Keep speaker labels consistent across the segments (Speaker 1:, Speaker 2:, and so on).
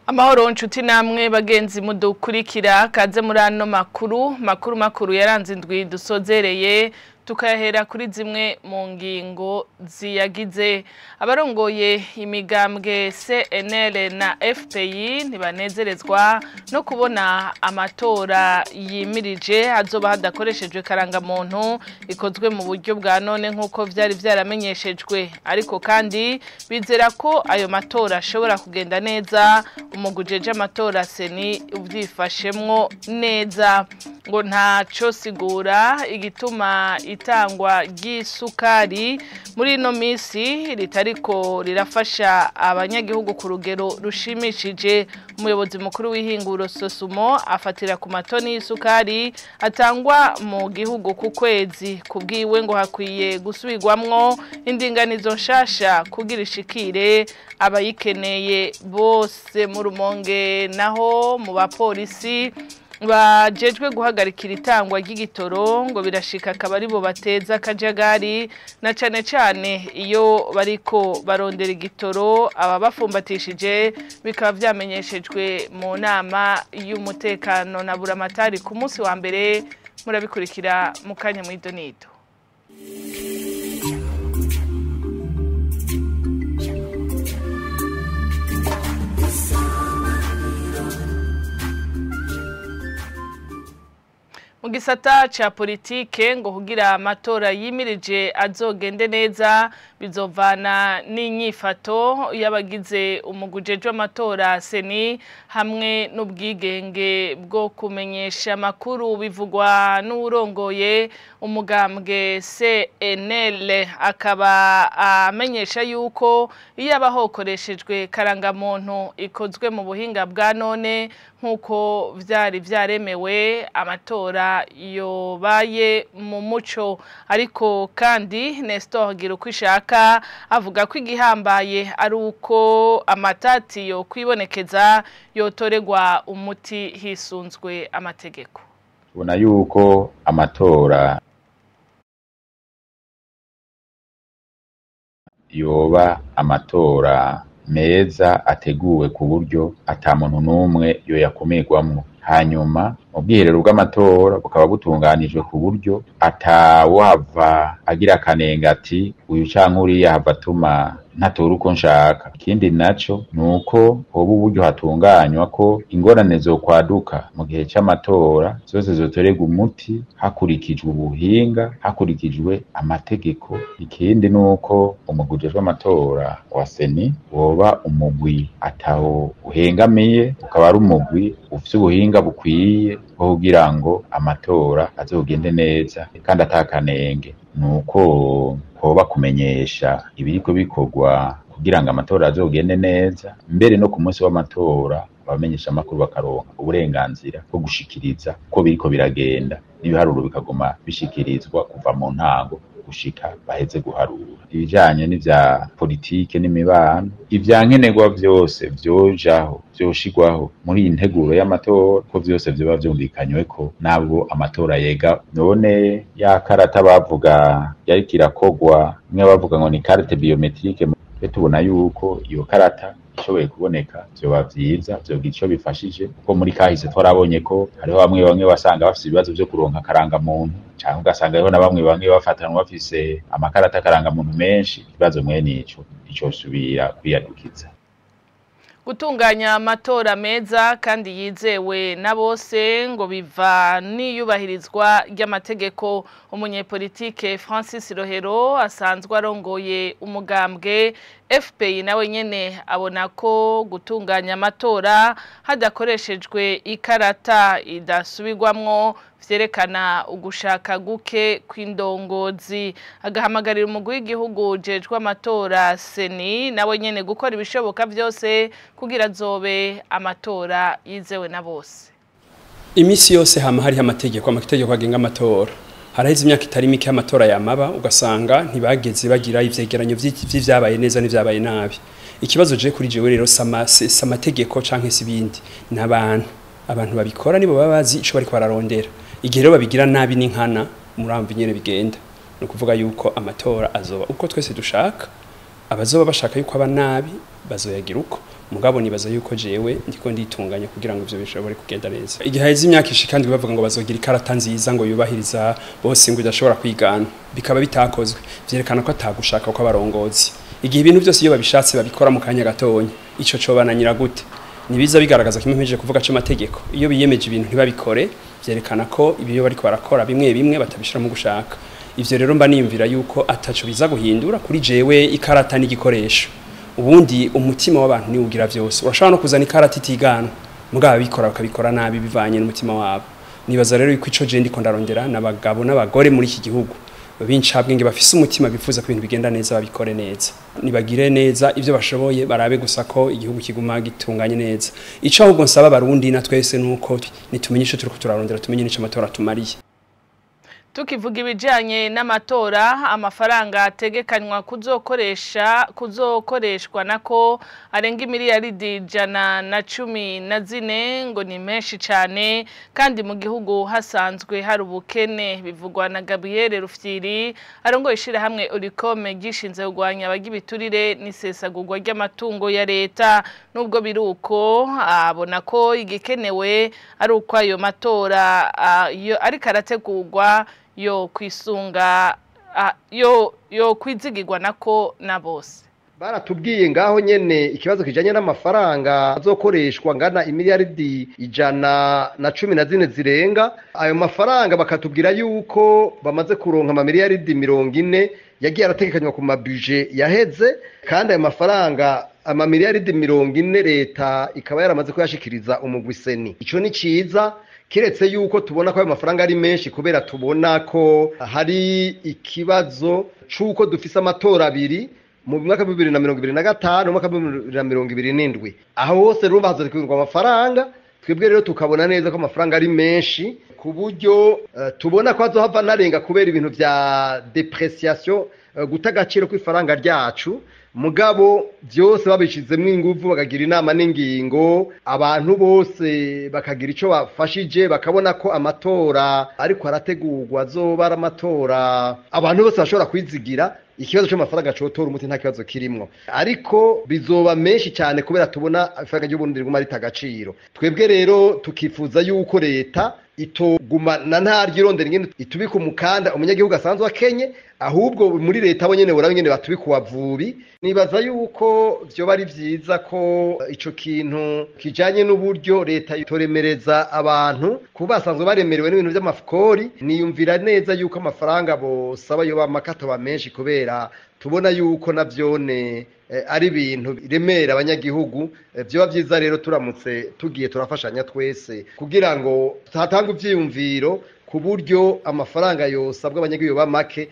Speaker 1: Amahoro nshuti namwe bagenzi mudukurikira kaze muri ano makuru yaranze indwi dusozereye tukahera kuri zimwe mu ngingo ziyagize abarongoye imigambwe CNL na FPI ntibanezerezwa no kubona amatora yimirije azoba hadakoreshejwe karanga muntu ikozwe mu buryo bwa none nkuko vyari vyaramenyeshejwe ariko kandi bizera ko ayo matora ashobora kugenda neza umugujeje amatora seni uvyifashemwo neza ngo ntaco sigura igituma itangwa ry'isukari muri no misi ritariko rirafasha abanyagihugu ku rugero rushimishije umuyobozi mukuru w'ihinguro Sosumo afatira ku matoni y'isukari atangwa mu gihugu ku kwezi kubwiwe ngo hakwiye gusubirwamwo indinganizo nshasha kugira ishikire abayikeneye bose mu Rumonge naho mu bapolisi bajejwe guhagarikira itangwa ry'igitoro ngo birashika akabari bo bateza akajagari na cane iyo bariko barondera igitoro aba bafumbatishije bikaba vyamenyeshejwe mu nama y'umutekano na buramatari ku munsi wa mbere murabikurikira mu kanya mw'idonido. Mu gisata ca politike ngo kugira amatora yimirije azogende neza bizovana n'inyifato y'abagize umugujeje amatora seni hamwe n'ubwigenge bwo kumenyesha amakuru bivugwa n'urongoye umugambwe CNL akaba amenyesha yuko iyo abahokoreshejwe karanga muntu ikozwe mu buhinga bwa none nkuko vyari vyaremewe amatora yobaye mu muco ariko kandi Nestor Girukwishaka avuga ko igihambaye ari uko amatati yo kwibonekeza yotoregwa umuti hisunzwe amategeko.
Speaker 2: Ubona yuko amatora yoba amatora meza ateguwe ku buryo ata muntu n'umwe yo yakumirwamwo hanyuma mu bwiherero bw'amatora bukaba butunganijwe ku buryo atawava agira akanenga ati uyu canke uriya hava atuma ntatora uko nshaka. Ikindi naco nuko hoba uburyo hatunganywa ko ingorane zokwaduka mu gihe c'amatora zose zotorerwa umuti hakurikijwe ubuhinga hakurikijwe amategeko. Ikindi nuko umugujejwe amatora wa seni woba umugwi ataho uhengamiye ukaba ari umugwi ufite ubuhinga bukwiye kugira ngo amatora azogende neza kandi atakanenge. Nuko hoba kumenyesha ibiriko bikorwa kugira ngo amatora azogende neza mbere no ku munsi w'amatora abamenyesha amakuru bakaronka uburenganzira bwo gushikiriza ko biriko biragenda n'ibiharuro bikaguma bishikirizwa kuva mu ntango gushika baheze guharura. Ibijanye n'ivya politike n'imibano ivyankenerwa vyose vyojaho vyoshigwaho muri iyi nteguro y'amatora ko vyose vyoba vyumvikanywe ko nabo amatora yega. None ya karata bavuga yariko irakogwa mwe bavuga ngo ni carte biometrique tubona yuko iyo karata ishoboye kuboneka vyoba vyiza vyogira ico bifashije kuko muri kahise twarabonye ko hariho bamwe wasanga bafise ibibazo vyo kuronka karanga muntu cyangwa ugasanga hariho na bamwe bafatanwa bafise amakarata karanga muntu menshi. Ikibazo mwene ico subira kwiyadukiza
Speaker 1: gutunganya amatora meza kandi yizewe na bose ngo biva niyubahirizwa ry'amategeko. Umunyepolitike Francis Rohero asanzwe arongoye umugambwe FPI nawe nyene abona ko gutunganya amatora hadakoreshejwe ikarata idasubirwamwo vyerekana ugushaka guke kw'indongozi. Agahamagarira umugwi w'igihugu ujejwe amatora seni nawe nyene gukora ibishoboka vyose kugira zobe amatora yizewe na bose.
Speaker 3: Imisi yose hama hariho amategeko agenga amatora. Haraheze imyaka itari mike amatora yamaba ugasanga ntibageze bagira ivyegeranyo vy'ivyabaye neza n'ivyabaye nabi. Ikibazo je kuri jewe rero amategeko canke sibindi n'abantu babikora nibo babazi ico bariko bararondera. Igihe rero babigira nabi n'inkana muramva nyene bigenda. No kuvuga yuko amatora azoba uko twese dushaka abazoba bashaka yuko aba nabi bazoyagira uko mugabo nibaza yuko jewe ndiko nditunganya kugira ngo ivyo bishobore kugenda neza igihe haize imyaka ishikandi bavuga ngo bazogira ikarata nziza ngo yubahiriza bose ngo idashobora kwigana bikaba bitakozwe vyerekana ko atagushaka ko abarongozi igihe ibintu byose iyo babishatse babikora mu kanya gatonya ico cobananyira gute nibiza bigaragaza kimwe mpeje kuvuga cyo mategeko iyo biyemeje ibintu ntibabikore vyerekana ko ibyo bariko barakora bimwe bimwe batabishira mu gushaka ivyo rero mba niyumvira yuko ataco biza guhindura kuri jewe ikarata n'igikoresho ubundi umutima w'abantu ni ugira vyose urashobora no kuzana ikarata itigana mugabo bikora bakabikora nabi bivanye n'umutima wabo nibaza rero yuko ico je ndiko ndarondera n'abagabo n'abagore muri iki gihugu bincabwenge bafise umutima bifuza ko ibintu bigenda neza babikore neza nibagire neza ivyo bashoboye barabe gusa ko igihugu kiguma gitunganye neza ico ahubwo nsaba barundi na twese nuko nitumenye ico turiko turarondera tumenye n'ico amatora tumariye
Speaker 1: tukivuga ibijanye n'amatora amafaranga ategekanywa kuzokoreshwa nako arenga miliyaridi 114 ngo ni menshi cyane kandi mu gihugu hasanzwe hari ubukene bivugwa na Gabriel Rufyiri arongo ishira hamwe Urikome gishinze kugwanya abagibiturire n'isesagurwa ry'amatungo ya leta nubwo biruko abona ko igikenewe ari uko ayo matora ari karategurwa yo kwisunga yo kwizigirwa nako na bose
Speaker 4: baratubwiye ngaho nyene ikibazo kijanye n'amafaranga azokoreshwa ngana imiliyaridi 114 zirenga ayo mafaranga bakatubwira yuko bamaze kuronka amamiliyaridi 40 yagiye arategekanywa ku mabuje yaheze kandi ayo mafaranga amamiliyaridi 40 leta ikaba yaramaze kuyashikiriza umugwiseni ico ni ciza kiretse yuko tubona ko ayo mafaranga ari menshi kubera tubona ko hari ikibazo c'uko dufise amatora abiri mu mwaka wa 2025 no mwaka wa 2027 aho hose rumba hazokwirwa amafaranga twebwe rero tukabona neza ko amafaranga ari menshi ku buryo tubona ko azohava narenga kubera ibintu vya depreciation gutagaciro kw'ifaranga ryacu mugabo byose babishizemo ingufu bakagira inama n'ingingo abantu bose bakagira ico bafashije bakabona ko amatora ariko arategurwa azoba amatora abantu bose bashobora kwizigira ikibazo cy'amafaranga cotora umuti nta kibazo kirimwo ariko bizoba menshi cyane kubera tubona ifaranga ry'uburundi riguma ritagaciro twebwe rero tukifuza yuko leta itogumana ntaryirondera ingene itubika umukanda umunyagihugu asanzwe akenye ahubwo muri leta abo nyene boraba ingene batubika uwavubi nibaza yuko vyo bari vyiza ko ico kintu kijanye n'uburyo leta itoremereza abantu kuba basanzwe baremerewe n'ibintu by'amafukori niyumvira neza yuko amafaranga bosaba yo bamakato ba menshi kubera tubona yuko navyone ari ibintu biremera abanyagihugu byo byiza rero turamutse tugiye turafashanya twese kugira ngo tuhatanga ivyiyumviro ku buryo amafaranga yosabwa abanyagihugu bamake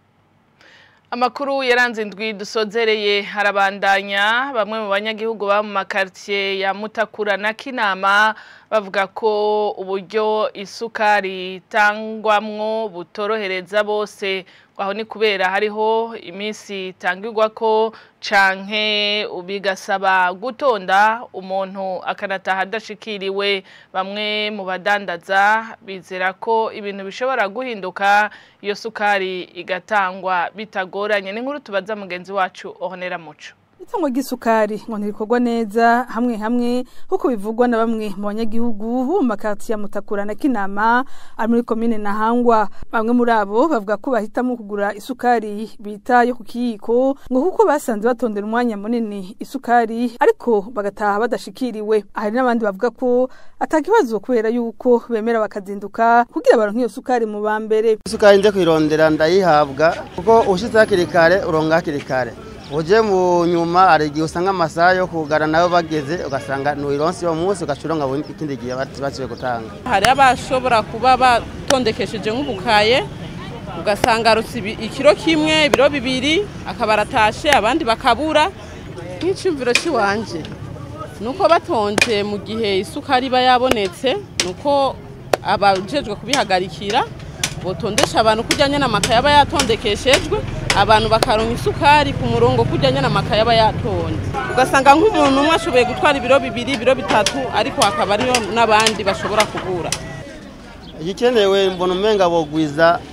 Speaker 1: Amakuru yaranze indwi dusozereye harabandanya bamwe mu banyagihugu ba mu makartier ya Mutakura na Kinama bavuga ko uburyo isukari tangwamwo butorohereza bose aho ni kubera hariho iminsi tangirwa ko canke ubigasaba gutonda umuntu akanataha adashikiriwe bamwe mu badandaza bizera ko ibintu bishobora guhinduka iyo sukari igatangwa bitagoranye n'inkuru tubaza mugenzi wacu Ohonera Muco
Speaker 5: Itangwa gisukari ngo ntirikorwa neza hamwe huko bivugwa na bamwe mu banyagihugu bo mu makartier ya Mutakura na Kinama ari muri commune Ntahangwa bamwe muri abo bavuga ko bahitamo kugura isukari bita yo kukiyiko ngo kuko basanze batondera umwanya munini isukari ariko bagataha badashikiriwe hari n'abandi bavuga ko atakibazo kubera yuko bemera bakazinduka kugira baronke iyo sukari mu bambere
Speaker 6: isukari nje kwirondera ndayihabwa kuko ushize hakiri kare uronga hakiri kare uje mu nyuma arigiye usanga amasaha yo kugara nayo bageze ugasanga nuironsi yo munsi ugacuronga bundi ikindi gihe baciye gutanga
Speaker 7: hari abashobora kuba batondekesheje nk'ubukaye ugasanga arutse ikiro kimwe ibiro bibiri akabaratashe abandi bakabura nk'icumviro ciwanje nuko batonze mu gihe isukari ba yabonetse nuko abajejwe kubihagarikira botondesha abantu kujyanye n'amakaye aba yatondekeshejwe abantu bakaronka isukari ku murongo kujyanye n'amakaye aba yatonze ugasanga nk'umuntu umwe ashoboye gutwara ibiro bibiri ibiro bitatu ariko hakaba ariyo n'abandi bashobora kugura
Speaker 6: igikenewe mbona umenga bogwiza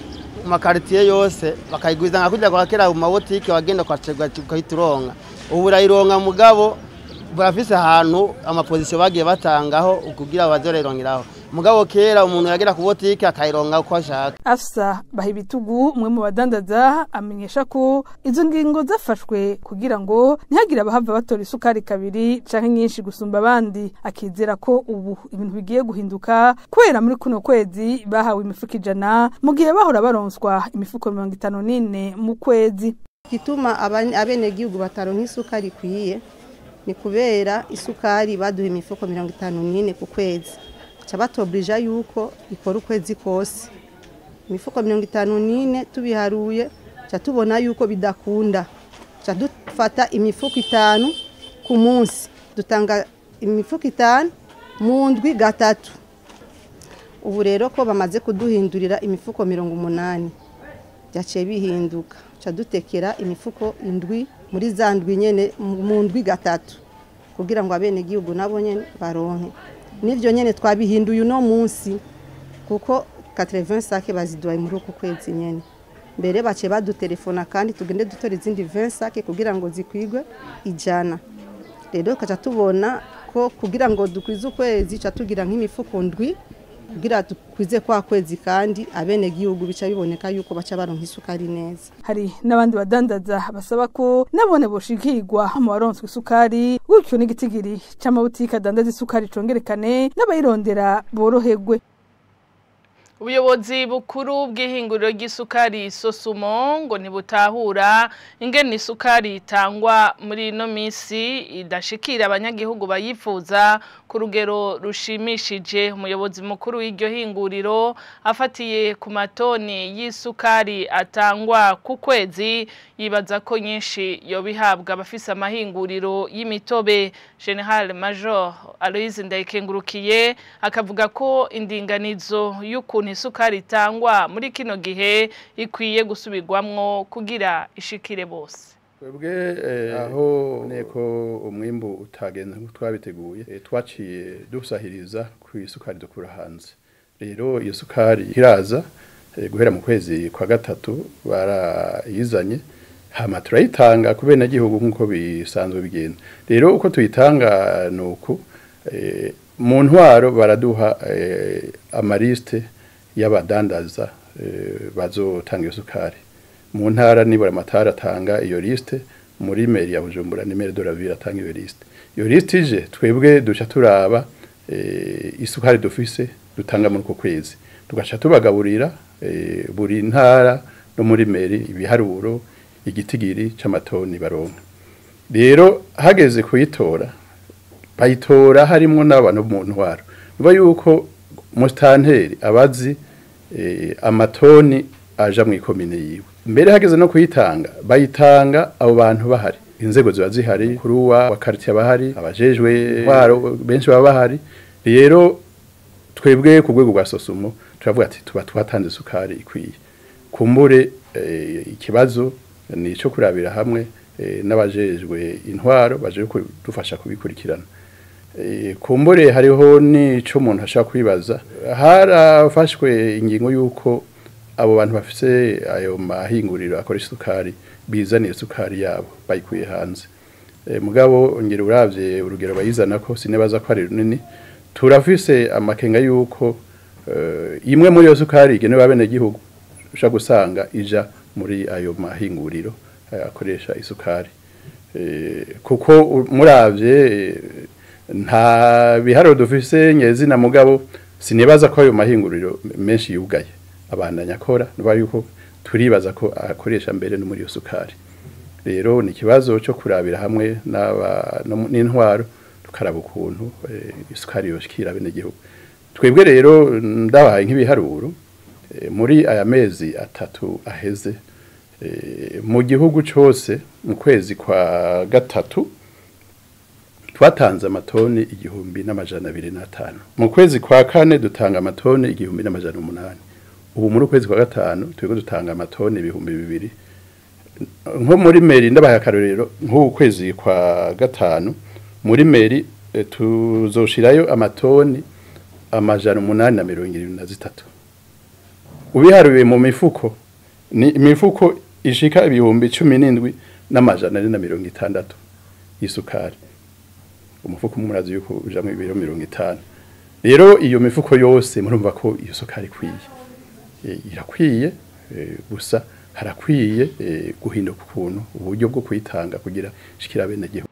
Speaker 6: mu makaritiye yose bakayigwiza nka kurya kwa kera mu mabotike wagenda ukayituronka ubu urayironka mugabo barafise ahantu amapozisiyo bagiye batangaho kugira bazorerongeraho mugabo kera umuntu yagera ku botike akayironka uko ashaka.
Speaker 5: Afsa Bahibitugu umwe mu badandaza amenyesha ko izo ngingo zafashwe kugira ngo ntihagire abahava batora isukari kabiri canke nyinshi gusumba abandi, akizera ko ubu ibintu bigiye guhinduka kubera muri kuno kwezi bahawe imifuko 100 mu gihe bahora baronswa imifuko 54 mu kwezi.
Speaker 8: Kituma abenegihugu bataronka isukari kwiye ni kubera isukari baduha imifuko 54 ku kwezi, cabatobrija yuko ikora ukwezi kose. Imifuko 54 tubiharuye catubona yuko bidakunda, cadufata imifuko 5 ku munsi, dutanga imifuko 5 mu ndwi gatatu. Ubu rero ko bamaze kuduhindurira imifuko 80 byaciye bihinduka, cadutekera imifuko 7 muri za ndwi nyene mu ndwi gatatu kugira ngo abene gihugu nabo nyene baronke. Nivyo nyene twabihinduye uno munsi kuko 80 sake baziduye muri uko kwezi nyene. Mbere bace badutelefona kandi tugende dutora izindi 20 sake kugira ngo zikwigwe 100. Rero kaca tubona ko kugira ngo dukwize ukwezi catugira nk'imifuko 7 kugira dukwize kwa kwezi kandi abene gihugu bica biboneka yuko baca baronka isukari neza.
Speaker 5: Hari n'abandi badandaza basaba ko nabone boshikirwa mu baronswe isukari gutyo n'igitigiri c'amabutike adandaza isukari congerekane n'abayirondera boroherwe.
Speaker 1: Ubuyobozi bukuru bw'ihinguriro ry'isukari Sosumo ngo ntibutahura ingene isukari itangwa muri ino misi idashikira abanyagihugu bayifuza ku rugero rushimishije. Umuyobozi mukuru w'iryo hinguriro afatiye ku matoni y'isukari atangwa ku kwezi yibaza ko nyinshi yobihabwa abafise amahinguriro y'imitobe. General Major Aloise Ndayikengurukiye akavuga ko indinganizo y'ukuntu isukari itangwa muri kino gihe ikwiye gusubirwamwo kugira ishikire bose.
Speaker 9: Twebwe aho neko umwimbu utagenze nko twabiteguye twaciye dusahiriza ku isukari dukura hanze. Rero iyo sukari iraza guhera mu kwezi kwa gatatu barayizanye hama turayitanga ku bene gihugu nkuko bisanzwe bigenda. Rero uko tuyitanga nuko mu ntwaro baraduha amariste y'abadandaza bazotanga isukari. Mu ntara nibura amatara atanga iyo liste, muri meri ya Bujumbura ni meri doravira atanga iyo liste. Iyo liste ije twebwe duca turaba isukari dufise dutanga muri ko kwezi. Tugaca tubagaburira buri ntara no muri meri ibiharuro igitigiri c'amatoni baronka. Rero hageze kuyitora bayitora harimo n'abantu mu ntwaro. Niba yuko mustanteri abazi amatoni aja mu ikomine yiwe. Mbere hageze no kuyitanga bayitanga abo bantu bahari. Inzego ziba zihari, kuruwa wa quartier bahari, abajejwe ntwaro benshi baba bahari. Rero twebwe ku rwego rwa Sosumo turavuga ati tuba twatanze sukari ikwiye. Kumbure ikibazo ni cyo kurabira hamwe n'abajejwe intwaro baje kudufasha kubikurikirana. Kumbure hariho nico umuntu ashaka kwibaza, harafashwe ingingo yuko abo bantu bafise ayo mahinguriro akora isukari bizaniye isukari yabo bayikuye hanze. Mugabo ngiro uravye urugero bayizana ko sinebaza ko ari runini. Turafise amakenga yuko imwe muri yo sukari igenewe abene gihugu usha gusanga ija muri ayo mahinguriro akoresha isukari. Kuko muravye nta biharo dufise nyezina mugabo sinibaza ko ayo mahinguriro menshi yugaye abandanya akora niba yuko turibaza ko akoresha mbere no muri yo sukari. Rero ni kibazo cyo kurabira hamwe n'intwaro tukaraba ukuntu isukari yoshikira bene gihugu. Twebwe rero ndabaye nk'ibiharuro muri aya mezi 3 aheze mu gihugu cyose mu kwezi kwa gatatu twatanze amatoni 1205. Mu kwezi kwa kane dutanga amatoni 1800. Ubu muri kwezi kwa gatanu twego dutanga amatoni 2000. Nko muri meri ndabaye akarorero nko kwezi kwa gatanu muri meri tuzoshirayo amatoni 823. Ubiharuye mu mifuko ni imifuko ishika ibihumbi 17,460 y'isukari. Umufuko murazi yuko ujamwe ibiro 50. Rero iyo mifuko yose murumva ko iyo sukari ikwiye. Irakwiye gusa harakwiye guhinduka ukuntu uburyo bwo kwitanga kugira shikira bene gihugu.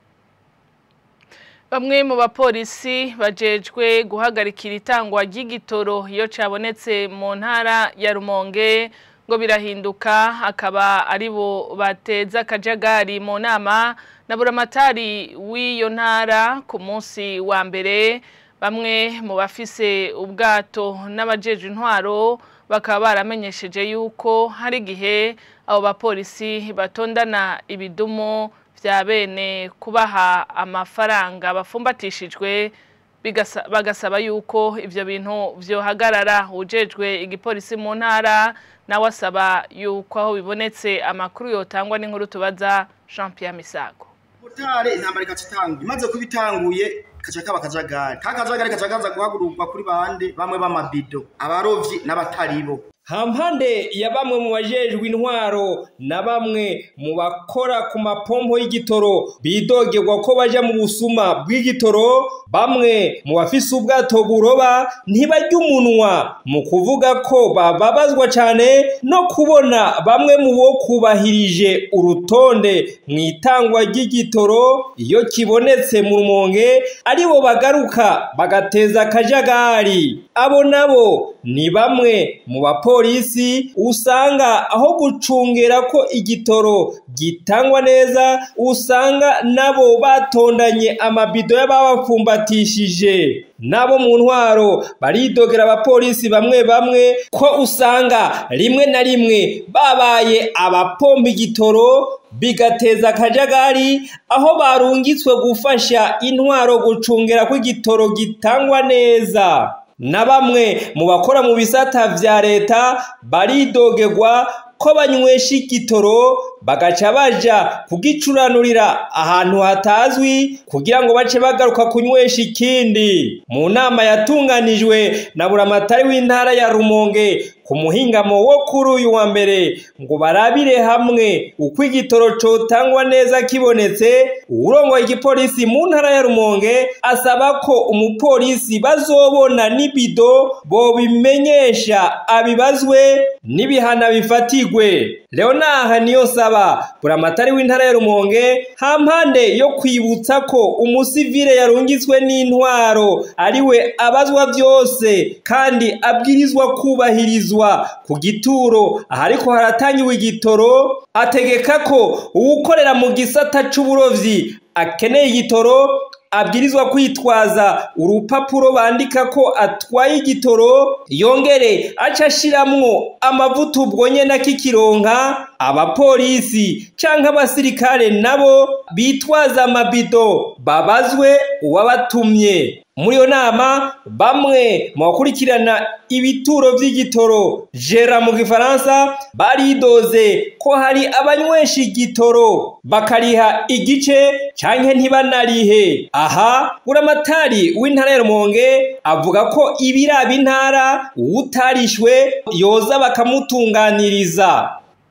Speaker 1: Bamwe mu bapolisi bajejwe guhagarikira itangwa ry'igitoro iyo cabonetse mu ntara ya Rumonge ngo birahinduka akaba aribo bateza akajagari mu nama na buramatari w'iyo ntara ku munsi wa mbere. Bamwe mu bafise ubwato n'abajeje intwaro bakaba baramenyesheje yuko hari gihe abo bapolisi batondana ibidumo vya bene kubaha amafaranga bafumbatishijwe bagasaba yuko ivyo bintu vyohagarara. Ujejwe igipolisi mu ntara nawe asaba yuko aho bibonetse amakuru yotangwa n'inkuru tubaza Jean Pierre Misago.
Speaker 10: Mutare intambara ikacitangwa imaze kubitanguye kacaka bakajagari kacagaza guhagururwa kuri bande bamwe b'amabido abarovyi n'abataribo.
Speaker 11: Hampande ya bamwe mu bajejwe intwaro na bamwe mu bakora ku mapompo y'igitoro bidogerwa ko baja mu busuma bw'igitoro. Bamwe mu bafise ubwato buroba ntibarya umunwa mu kuvuga ko bababazwa cyane no kubona bamwe mu bo kubahirije urutonde mu itangwa ry'igitoro iyo kibonetse mu Rumonge aribo bagaruka bagateza akajagari. Abo nabo ni bamwe mu bapolisi usanga aho gucungera ko igitoro gitangwa neza usanga nabo batondanye amabido y'ababapfumbatishije. Nabo mu ntwaro baridogera abapolisi bamwe bamwe ko usanga rimwe na rimwe babaye abapompa igitoro bigateza akajagari aho barungitswe gufasha intwaro gucungera ko igitoro gitangwa neza. Na bamwe mu bakora mu bisata vya leta baridogerwa ko banywesha igitoro bagaca baja kugicuranurira ahantu hatazwi kugira ngo bace bagaruka kunywesha ikindi. Mu nama yatunganijwe na buramatari w'intara ya Rumonge ku muhingamo wo kuri uyu wa mbere ngo barabire hamwe uko igitoro cotangwa neza kibonetse, urongoye igipolisi mu ntara ya Rumonge asaba ko umupolisi bazobona n'ibido bo bimenyesha abibazwe n'ibihana bifatigwe. Leonard niyo saba buramatari w'intara ya Rumonge hampande yo kwibutsa ko umusivile yarungitswe n'intwaro ariwe abazwa byose kandi abwirizwa kubahirizwa ku gituro ahariko haratangiwe igitoro. Ategeka ko uwukorera mu gisata c'uburovyi akeneye igitoro abwirizwa kwitwaza urupapuro bandika ko atwaye igitoro, yongere aca ashiramwo amavuta ubwo nyene akikironka. Abapolisi canke abasirikare nabo bitwaza amabido babazwe uwabatumye. Muri yo nama bamwe mu bakurikirana ibituro vy'igitoro gera mu gifaransa baridoze ko hari abanywesha igitoro bakariha igice canke ntibanarihe. Aha buramatari w'intara ya Rumonge avuga ko ibiraba intara utarishwe yoza bakamutunganiriza.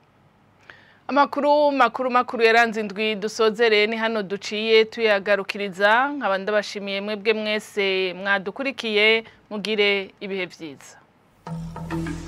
Speaker 1: Amakuru makuru yaranze indwi dusozereye ni hano duciye tuyagarukiriza. Nkaba ndabashimiye mwebwe mwese mwadukurikiye, mugire ibihe vyiza.